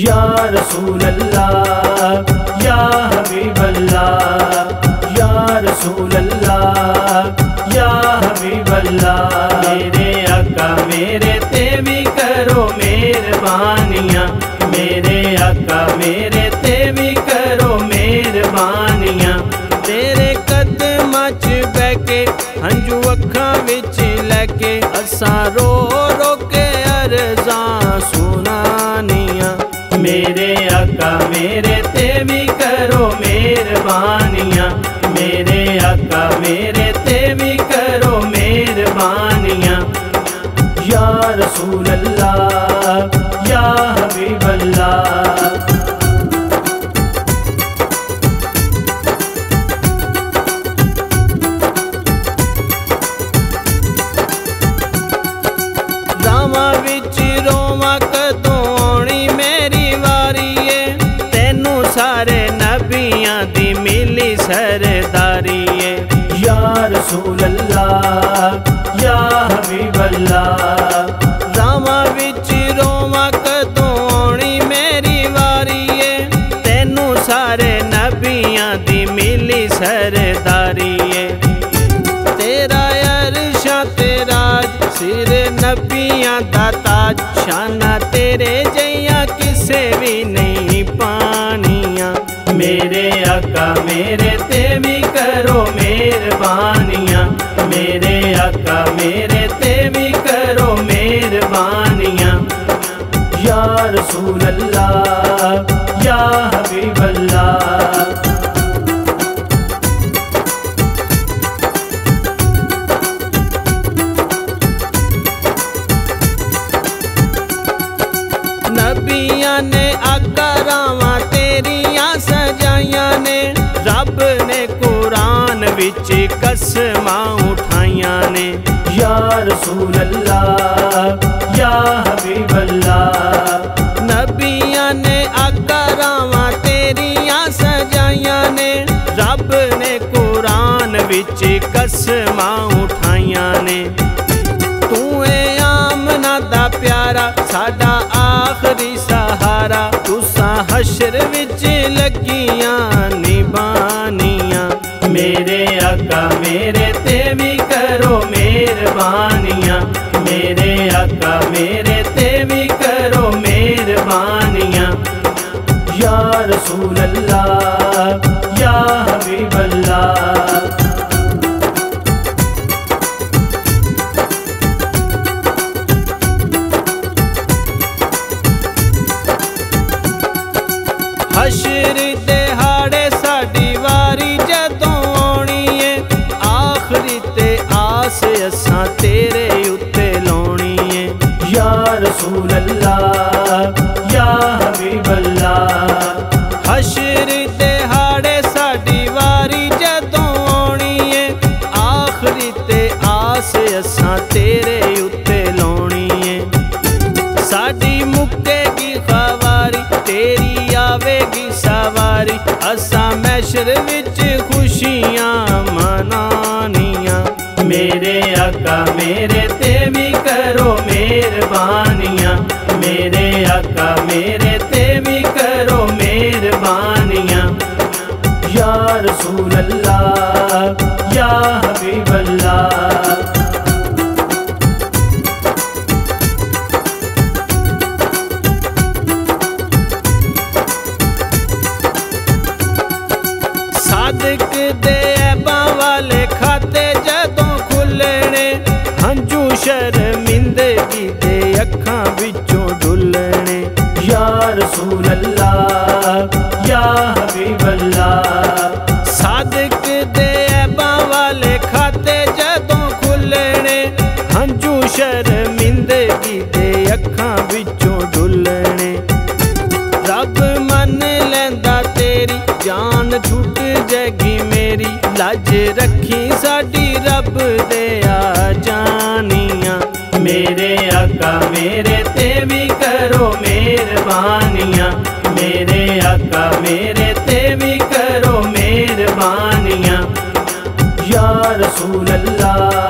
या रसूल अल्लाह या हबीब अल्लाह या रसूल अल्लाह या हबीब अल्लाह। मेरे आका मेरे ते भी करो मेहरबानियाँ, मेरे आका मेरे ते भी करो मेहरबानियाँ। तेरे कदमां च बैठ के हंझू अखां विच लैके असां रो रो के अर्ज़ां सुनानियाँ। मेरे आका मेरे ते भी करो मेहरबानियाँ, मेरे आका मेरे ते भी करो मेहरबानियाँ। या रसूल अल्लाह या हबीब अल्लाह। रावां विच रोवां कदों आउणी मेरी वारी ऐ, तैनू सारे नबियां दी मिली सरदारी ऐ। या रसूल अल्लाह या हबीब अल्लाह। रावां विच रोवां कदों आउणी मेरी वारी ऐ, तैनू सारे नबियां दी मिली सरदारी ऐ। तेरा अरशां ते राज सिर नबियां दा ताज, शाना तेरे जइयां किसे भी नहीं पानियाँ। मेरे आका मेरे ते भी करो मेहरबानियाँ, मेरे आका मेरे ते भी करो मेहरबानियाँ। या रसूल अल्लाह या हबीब अल्लाह। नबियां ने आका रावां तेरियां सजाइयां ने, रब ने कुरान विच कसमां उठाइयां ने। या रसूल अल्लाह या हबीब अल्लाह। नबियां ने आका रावां तेरियां सजाइयां ने, रब ने कुरान विच कसमां उठाइयां ने। तू है आमना दा प्यारा साडा आखरी सहारा, तुसां हशर विच लगियां निभानियाँ। मेरे आका मेरे ते भी करो मेहरबानियाँ, मेरे आका मेरे ते भी करो मेहरबानियाँ। या रसूल अल्लाह या हबीब अल्लाह। हशर दिहाड़े साडी वारी जदों आउणी ऐ, आखरी ते आस असां तेरे उत्ते लाउणी ऐ। या रसूल अल्लाह या हबीब अल्लाह। हशर दिहाड़े साडी वारी जदों आउणी ऐ, आखरी ते आस असां तेरे उत्ते लाउणी ऐ। साडी मुक्केगी खवारी तेरी आवेगी सवारी, असां मैशर विच खुशियां मनानियाँ। मेरे आका मेरे ते भी करो मेहरबानियाँ, मेरे आका मेरे ते भी करो मेहरबानियाँ। या रसूल अल्लाह या हबीब अल्लाह। सादिक दे ऐबां वाले खाते जदों खुलने, हंझू शर्मिंदगी दे अखां विचों डुलने। या रसूल अल्लाह या हबीब अल्लाह। सादिक दे ऐबां वाले खाते जदों खुलने, हंझू शर्मिंदगी दे अखां विचों डुलने। रब मन लैंदा तेरी जान छुट जाएगी मेरी, लाज रखी साडी रब दे आ जानियाँ। मेरे आका मेरे ते भी करो मेहरबानियाँ, मेरे आका मेरे ते भी करो मेहरबानियाँ। या रसूल अल्लाह